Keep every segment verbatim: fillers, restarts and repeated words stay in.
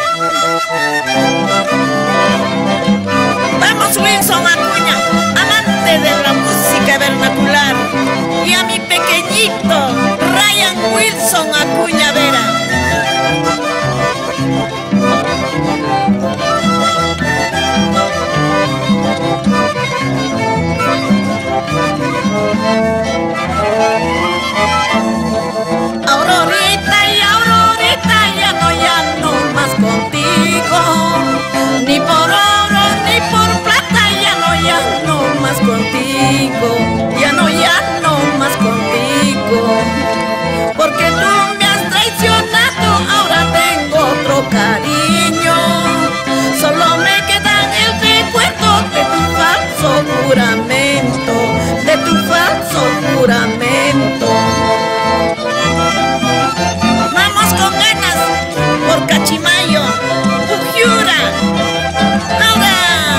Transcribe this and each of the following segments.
Vamos, Wilson Acuña, amante de la música vernacular, y a mi pequeñito Ryan Wilson Acuña Vera. Aurorita y Aurorita, ya no, ya no más contigo, ni por oro ni por plata, ya no, ya no más contigo, ya no, ya no más contigo, porque tú me has traicionado, ahora tengo otro cariño, solo me queda el recuerdo de tu falso juramento, de tu falso juramento. Vamos con ganas por Cachimayo, Pujiura, ahora.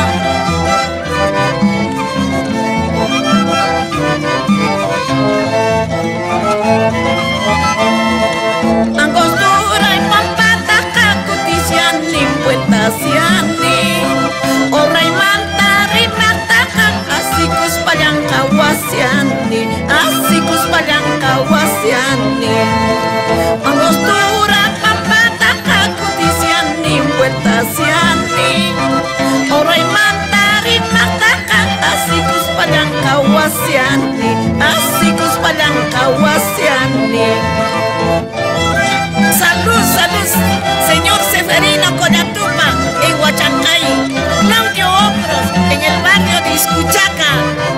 Angostura y Pampata, Cutisiani, Puentasiani, Orra y Manta, Rimataca, así Cuspayanca, Huasiani, así Cuspayanca, Huasiani. Angostura, Pampata, Cutisiani, Puentasiani, Orra y Manta, Rimataca, así Cuspayanca, Huasiani, así Cuspayanca, Huasiani. Salud, salud, señor Seferino Collatupa, en Huachancay, Claudio Opros, en el barrio de Iscuchaca.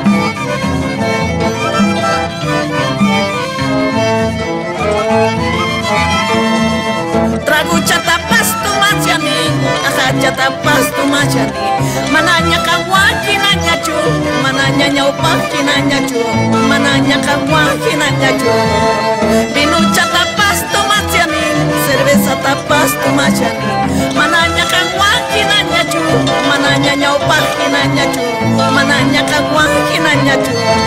Tragucha tapas tu machani, ajacha tapas tu machani, mananya kawaki nanyachu, mananya nyaupaki nanyachu, mananya kawaki nanyachu. Vinucha tapas tu machani, cerveza tapas tu machani, mananya kawaki nanyachu, mananya nyaupaki nanyachu, mananya kawaki nanyachu.